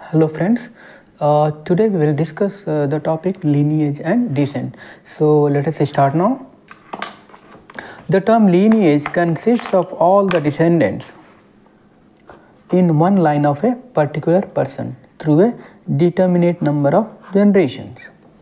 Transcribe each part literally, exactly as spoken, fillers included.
Hello friends, uh, today we will discuss uh, the topic lineage and descent. So let us start now. The term lineage consists of all the descendants in one line of a particular person through a determinate number of generations,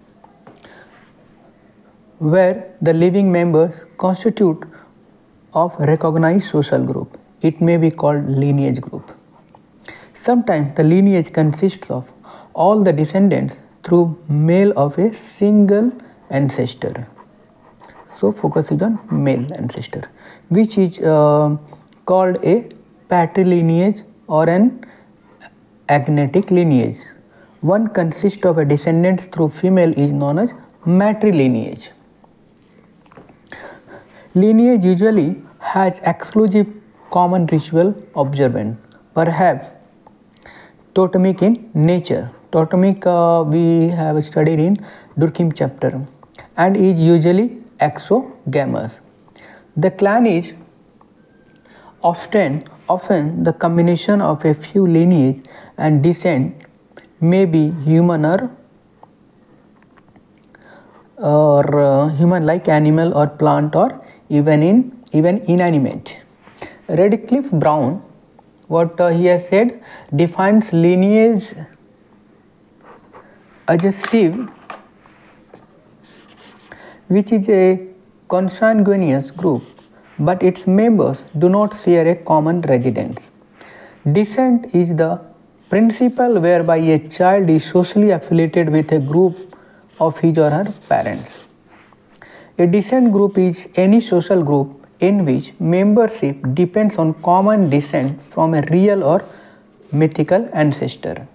where the living members constitute of recognized social group. It may be called lineage group. Sometimes the lineage consists of all the descendants through male of a single ancestor. So focus is on male ancestor, which is uh, called a patrilineage or an agnatic lineage. One consists of a descendant through female is known as matrilineage. Lineage usually has exclusive common ritual observance, perhaps totemic in nature. Totemic uh, we have studied in Durkheim chapter and is usually exogamous. The clan is often often the combination of a few lineage and descent, may be human or or uh, human like animal or plant or even in even inanimate. Radcliffe Brown, what uh, he has said, defines lineage as a sieve which is a consanguineous group, but its members do not share a common residence. Descent is the principle whereby a child is socially affiliated with a group of his or her parents. A descent group is any social group in which membership depends on common descent from a real or mythical ancestor.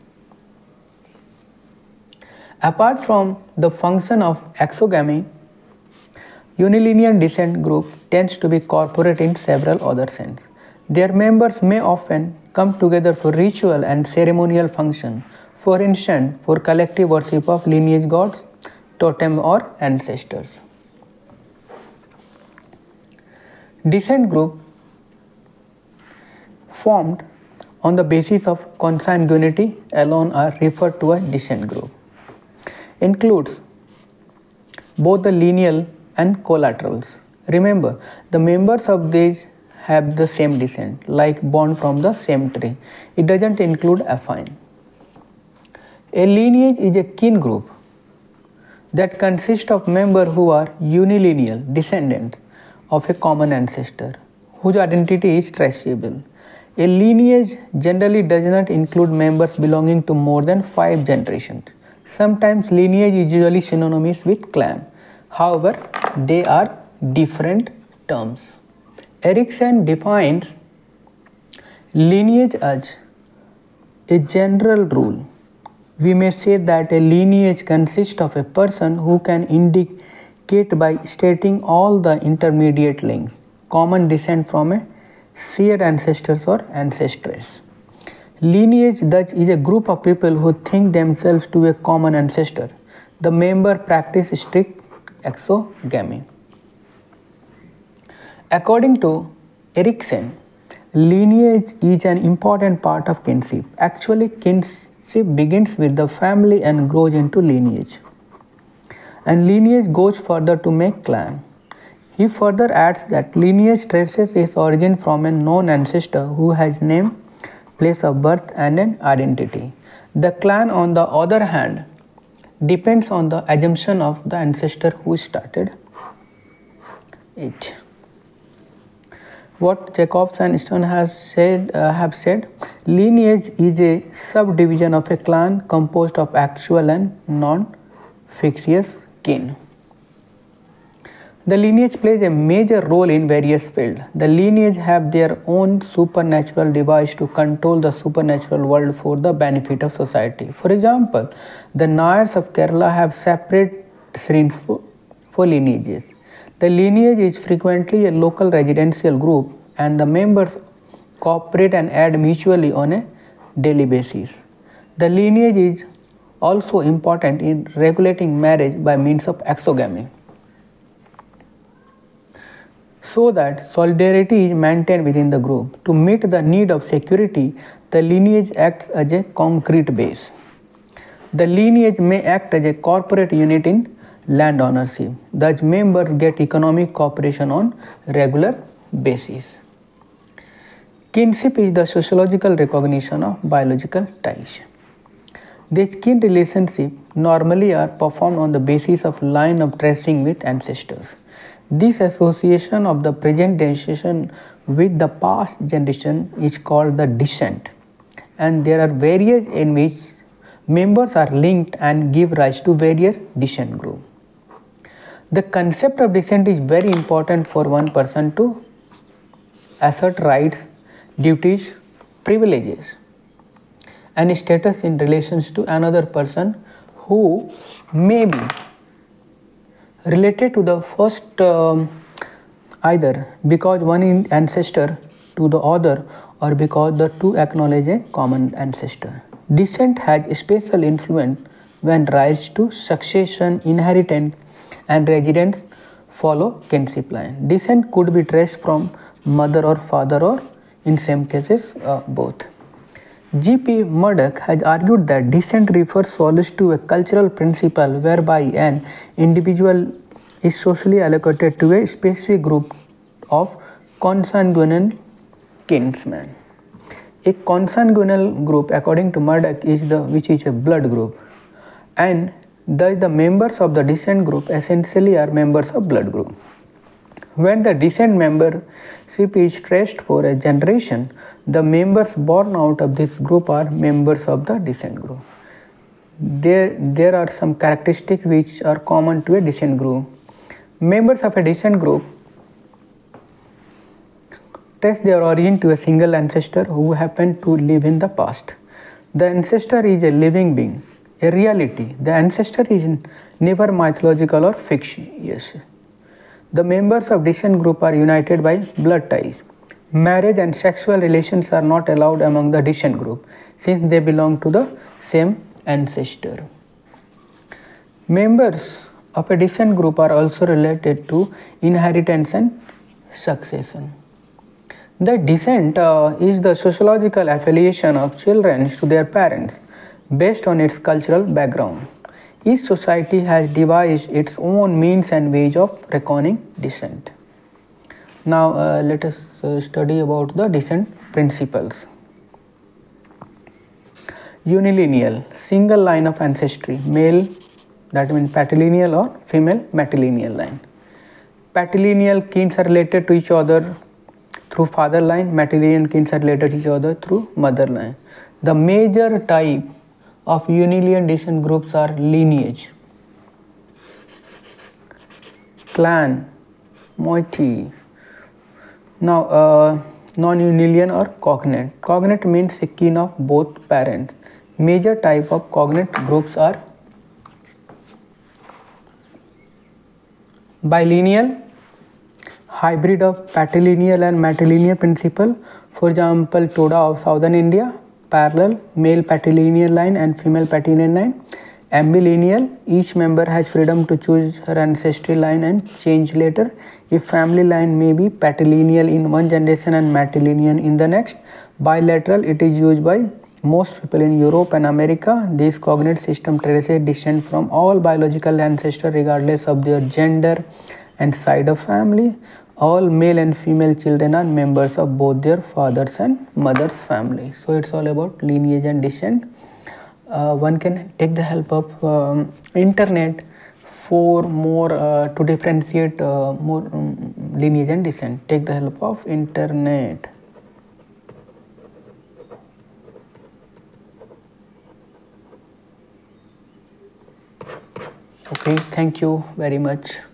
Apart from the function of exogamy, unilinear descent group tends to be corporate in several other sense. Their members may often come together for ritual and ceremonial function, for instance, for collective worship of lineage gods, totem or ancestors. Descent group formed on the basis of consanguinity alone are referred to as descent group. Includes both the lineal and collaterals. Remember, the members of these have the same descent, like born from the same tree. It doesn't include affine. A lineage is a kin group that consists of members who are unilineal descendants of a common ancestor, whose identity is traceable. A lineage generally does not include members belonging to more than five generations. Sometimes lineage is usually synonymous with clan. However, they are different terms. Erikson defines lineage as a general rule. We may say that a lineage consists of a person who can indicate by stating all the intermediate links, common descent from a shared ancestors or ancestress. Lineage thus is a group of people who think themselves to be a common ancestor. The member practice strict exogamy. According to Erikson, lineage is an important part of kinship. Actually, kinship begins with the family and grows into lineage. And lineage goes further to make clan. He further adds that lineage traces its origin from a known ancestor who has name, place of birth and an identity. The clan, on the other hand, depends on the assumption of the ancestor who started it. What Jacobs and Stone has said, uh, have said, lineage is a subdivision of a clan composed of actual and non-fictitious kin. The lineage plays a major role in various fields. The lineage have their own supernatural device to control the supernatural world for the benefit of society. For example, the Nayars of Kerala have separate shrines for, for lineages. The lineage is frequently a local residential group and the members cooperate and aid mutually on a daily basis. The lineage is also important in regulating marriage by means of exogamy. so that solidarity is maintained within the group. To meet the need of security, the lineage acts as a concrete base. The lineage may act as a corporate unit in land ownership. Thus, members get economic cooperation on regular basis. Kinship is the sociological recognition of biological ties. These kin relationships normally are performed on the basis of line of tracing with ancestors. This association of the present generation with the past generation is called the descent, and there are various in which members are linked and give rise to various descent groups. The concept of descent is very important for one person to assert rights, duties, privileges, and status in relations to another person who may be related to the first um, either because one is ancestor to the other or because the two acknowledge a common ancestor. Descent has special influence when rights to succession, inheritance, and residence follow kinship line. Descent could be traced from mother or father, or in some cases uh, both. G P Murdoch has argued that descent refers solely to a cultural principle whereby an individual is socially allocated to a specific group of consanguineal kinsmen. A consanguineal group, according to Murdoch, is the which is a blood group, and thus the members of the descent group essentially are members of blood group. When the descent membership is traced for a generation, the members born out of this group are members of the descent group. There, there are some characteristics which are common to a descent group. Members of a descent group trace their origin to a single ancestor who happened to live in the past. The ancestor is a living being, a reality. The ancestor is never mythological or fictitious. The members of descent group are united by blood ties. Marriage and sexual relations are not allowed among the descent group since they belong to the same ancestor. Members of a descent group are also related to inheritance and succession. The descent uh, is the sociological affiliation of children to their parents based on its cultural background. Each society has devised its own means and ways of reckoning descent. Now uh, let us uh, study about the descent principles. Unilineal, single line of ancestry, male, that means patrilineal, or female matrilineal line. Patrilineal kins are related to each other through father line, matrilineal kins are related to each other through mother line. The major type of unilineal descent groups are lineage, clan, moiety. Now uh, non-unilineal or cognate. Cognate means a kin of both parents. Major type of cognate groups are bilineal, hybrid of patrilineal and matrilineal principle. For example, Toda of southern India. Parallel, male patrilineal line and female patrilineal line. Ambilineal, each member has freedom to choose her ancestry line and change later. If family line may be patrilineal in one generation and matrilineal in the next. Bilateral, it is used by most people in Europe and America. This cognate system traces descent from all biological ancestors regardless of their gender and side of family. All male and female children are members of both their fathers and mothers family. So it's all about lineage and descent. Uh, one can take the help of um, internet for more uh, to differentiate uh, more um, lineage and descent. Take the help of internet. Okay, thank you very much.